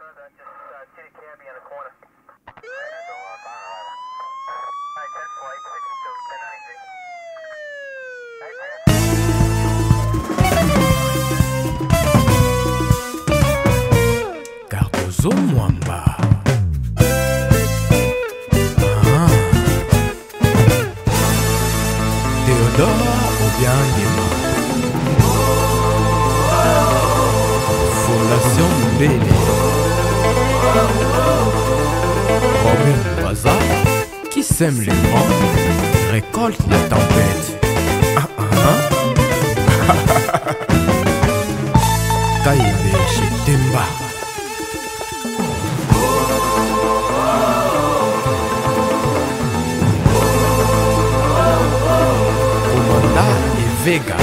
Cardozo Mwamba. Théodore Obiangema. Fondation Mbele. Romain Baza, qui sème les grands, récolte la tempête. Kaïbe chez Temba. Commanda et Vega.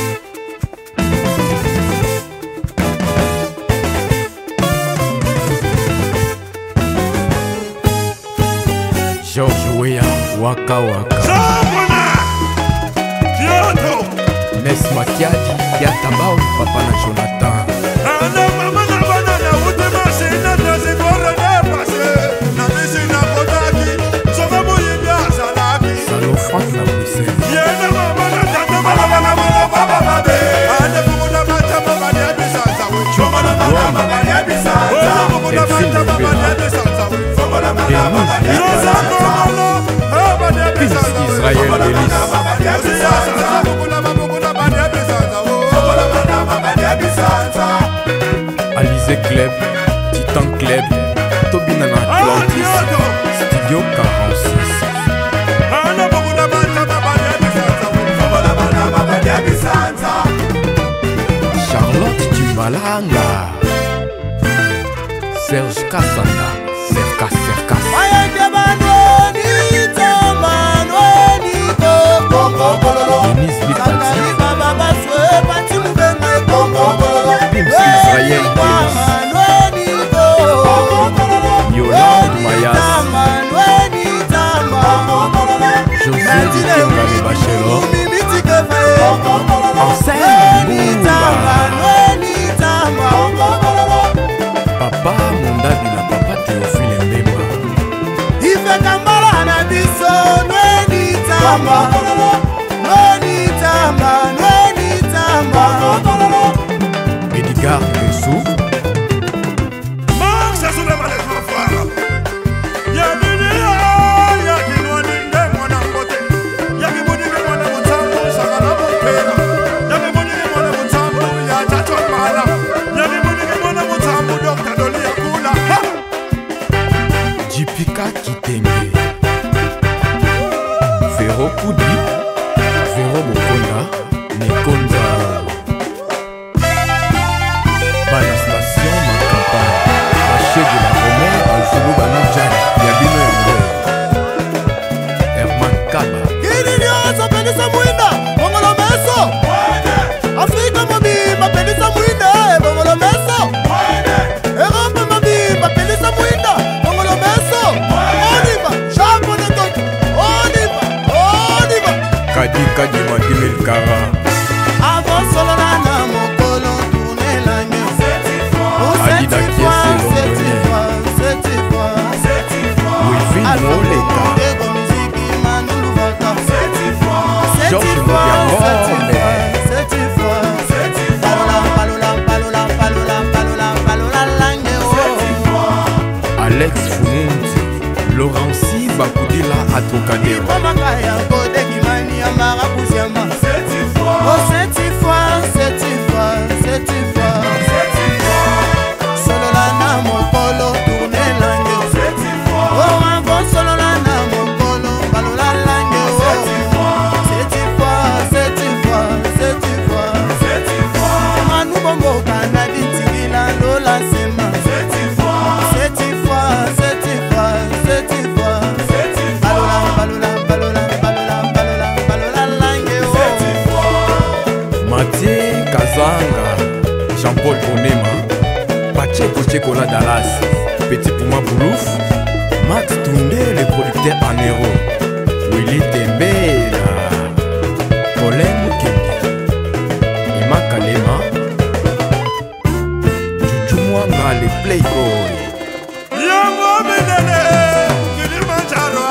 George Weah, Waka Waka. Nes Makiadi, Yatabao, Papa na Jonathan. Salon Franck la Bruxelles. Israël Delis. Alizé Club, Titan Club, Tobina na Atlantis, Studio 46. Charlotte Tumalanga, Serge Kassanda, Serkas. Denise Lipati, Pims Israël Delis, Yolande Mayas, José Dikenga le Bachelor, Anselme Papa Mondabi na Papa Théophile Mbemba. Ife kambala na biso nweni tamba. Edgar Messou. Jipika Kitenge. Véro Koudi. Véro Mokonda. Nekonza. Bana Station Makapa. Haché de la Romaine. Alfolo Banadja. Yabino Yambo. Herman Kaba. Kirilio Zapelisa Mouina. Bongolo Meso. Afrika Mami. Mapelisa Mouina. Bongolo Meso. Europe Mami. Mapelisa Mouina. Bongolo Meso. Oniva. Champo de Toki. Oniva. Kadi Madimel Kara. Avant solo na mokolo tourner la nuit. Adida Kiese Wilvin Moleka. Georges Mobiamone. Alex Fumunti. Laurency Bakudila Atokadero. Solo la na mokolo tourner la nuit. Oh avant solo la na mokolo balola la nuit. Cette fois manu bombo kanadi tigila lola sema. Cette fois balola la nuit. Mathieu Kazanga, Jean-Paul Bonema, Pacheco la Dallas, Petit Pouma Boulouf, Max Toundé, le producteur en héros, Willy Tembela, Colin Mukendi, Ima Kalema, Chuchu Mwanga. Malenga les playboy. Yango Benele, Kilimanjaro.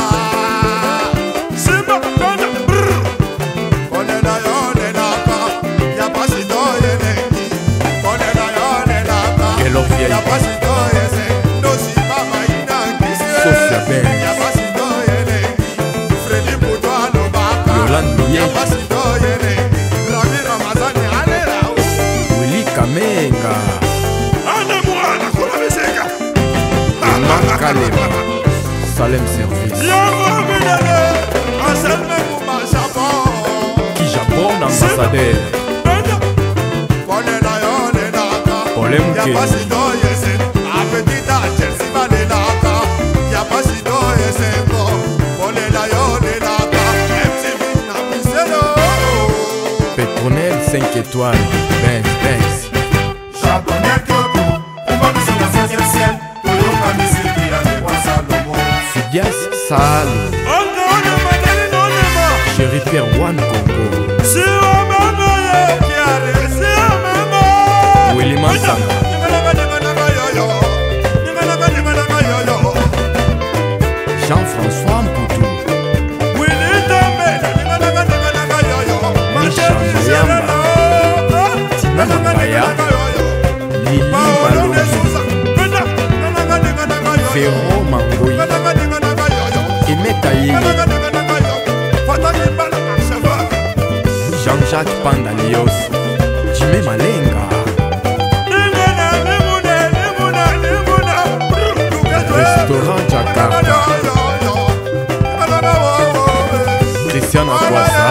Simba Bana. Olela yolela ka, ya pasito yele. Olela yolela ka, Quelle orgueil. ya pasito yele. No si mama ina kise. Sophia Benz. Ya pasito yele. Freddy Boudoir no baka. Yolande Ya Ye. pasito yele. Rami Ramazani alela. Willy Kamenga. Ana mwana kuna miseka. Marc Kalema. Salem Service. Yango Benele, Anselme Mouma Japon. Qui Japon ambassadeur. Olela yolela ka. Polem Ya Ke. pasito yese. Apetita Chelsea balela ka. Ya pasito yese ko. Olela yolela ka. MTV na piselo. Petronel 5 étoiles. Benz, Benz. Japonais Kyoto, on va sur le 16e ciel. Toloka misiki ya Roi Salomo. Fidias Sal. Chéri Pierre One Congo. Willy Mansanga. Jean-François Mpoutou. Lili Malongi. Véro Mangoyi. Emeta Yeli. Jean-Jacques Pandalios. Jimé Malenga. Restaurant Jakarta. Christian Akwasa.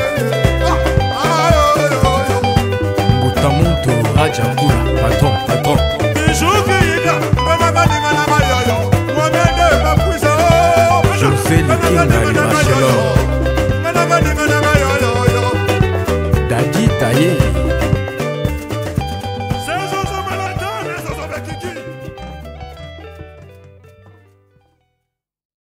Butamuntu Rajakula. Patron, patron. José Likinga, le bachelor.